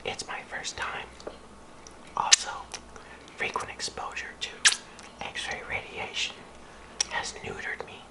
It's my first time. Also, frequent exposure to X-ray radiation has neutered me.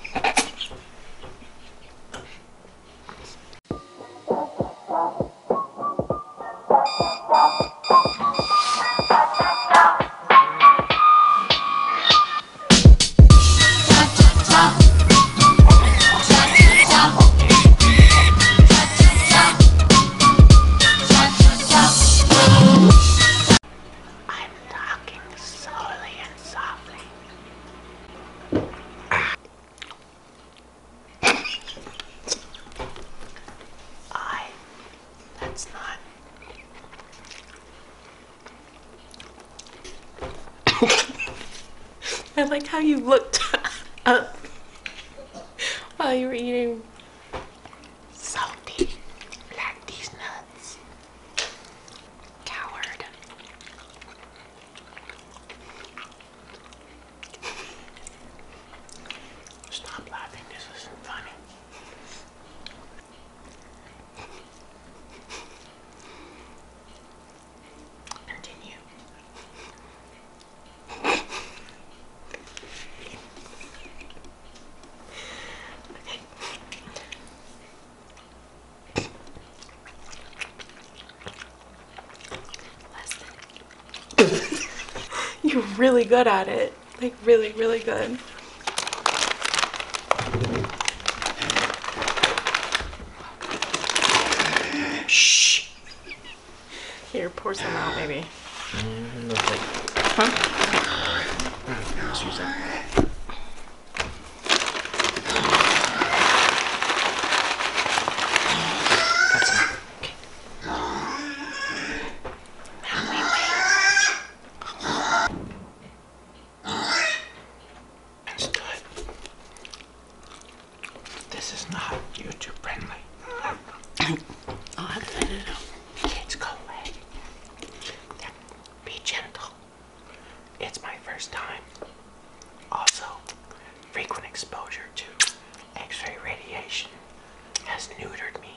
I'm talking slowly and softly. That's not. I like how you looked up while you were eating. Salty, like these nuts. Coward. Stop laughing, this isn't funny. Continue. You're really good at it. Like really, really good. Shh. Here, pour some out maybe. Huh? Let's use that. That's enough. Okay. Now we wait. Understood. This is not YouTube friendly. I'll have to edit it out. Kids, go away. Be gentle. It's my first time. Also, frequent exposure to X-ray radiation has neutered me.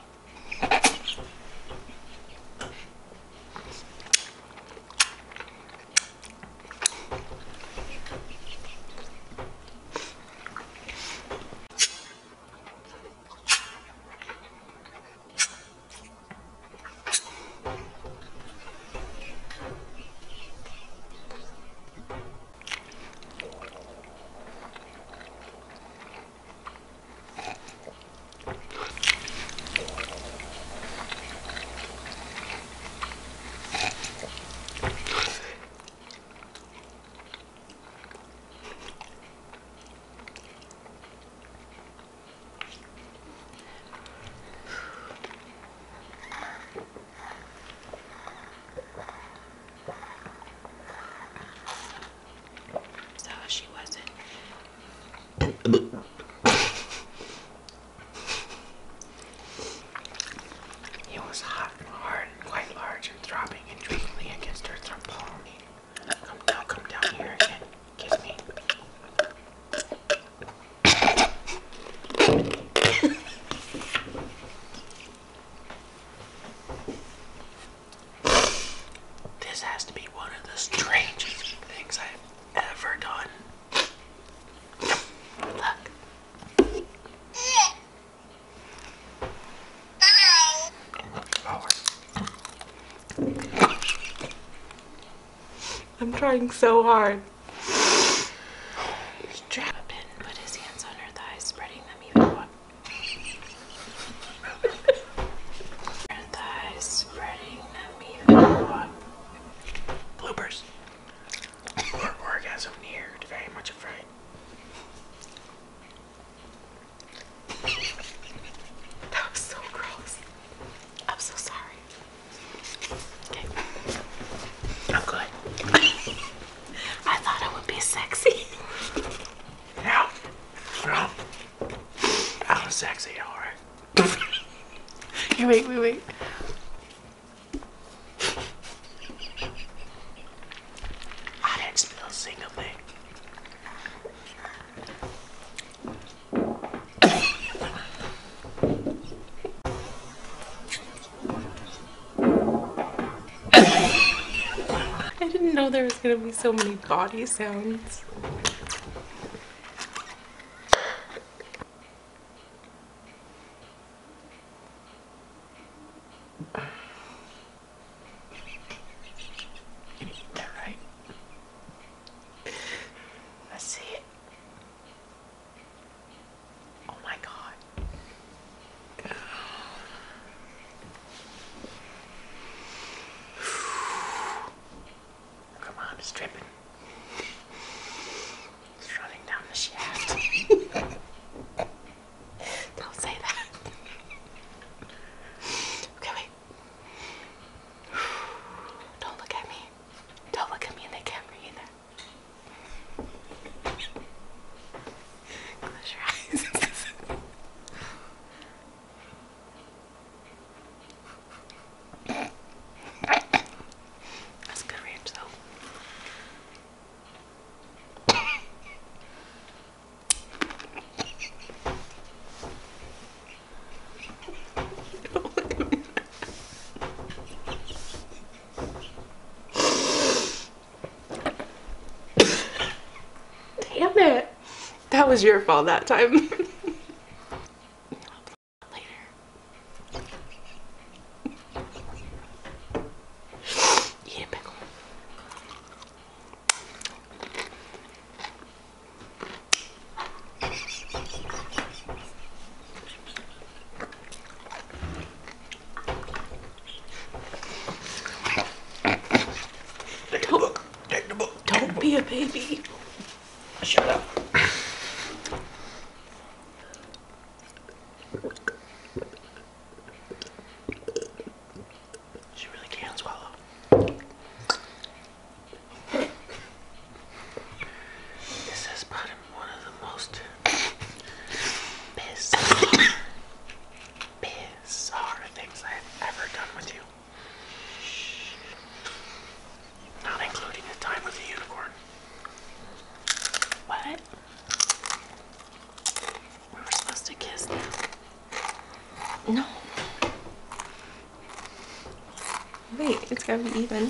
So she wasn't. He was hot and hard and quite large and throbbing intriguingly against her palm. Come down here and kiss me. This has to be one of the strangest things I've ever done. Look. I'm trying so hard. Strap A pin, put his hands on her thighs, spreading them even wider. Her thighs, spreading them even wider. bloopers. Orgasm near, very much afraid. That was so gross. I'm so sorry. Okay. I'm good. I thought it would be sexy. No. No. That was sexy, alright. Wait. I didn't spill a single thing. know there was gonna be so many body sounds. Can you eat that right? Let's see it. Oh my god. Come on, it's dripping. It's running down the shaft. Don't say that. Okay, wait. Don't look at me. Don't look at me in the camera either. Close your eyes. That's good ranch though. Don't look at me. Damn it. That was your fault that time. Later. Eat a pickle. Take the book. Take the book. Don't be a baby. Shut up. She really can't swallow. This has been one of the most bizarre things I've ever done with you. Not including the time with the unicorn. What? We were supposed to kiss now. No. Wait, it's gotta be even.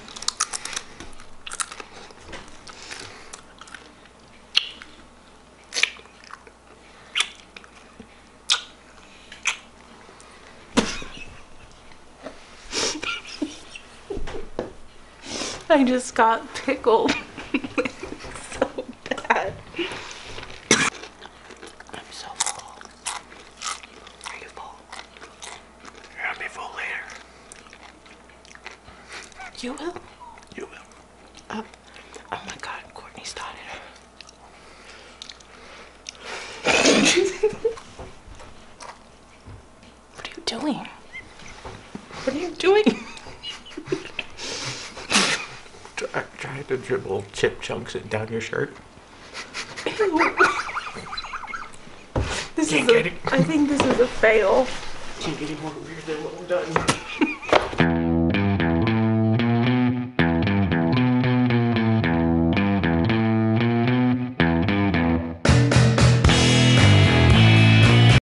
I just got pickled. So bad. I'm so full. Are you full? You're gonna be full later. You will? You will. Oh my god, Courtney started. What are you doing? What are you doing? Try to dribble chip chunks down your shirt. Ew. This Can't is get it. I think this is a fail. Can't get any more weird than what we've done.